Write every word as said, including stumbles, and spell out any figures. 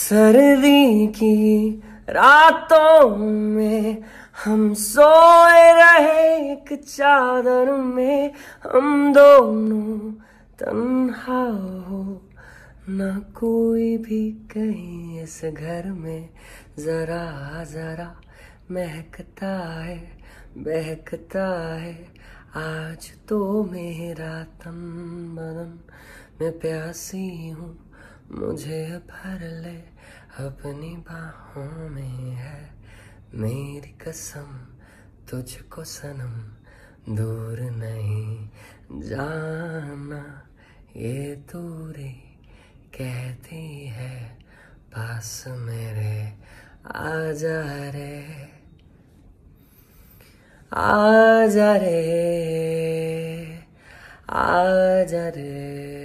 सर्दी की रातों में हम सोए रहे एक चादर में, हम दोनों तन्हा हो ना कोई भी कहीं इस घर में। जरा जरा महकता है बहकता है आज तो मेरा तन बदन, मैं प्यासी हूँ मुझे भर ले अपनी बाहों में है मेरी कसम तुझको सनम दूर नहीं जाना। ये दूरी कहती है पास मेरे आजा रे आजा रे आजा रे।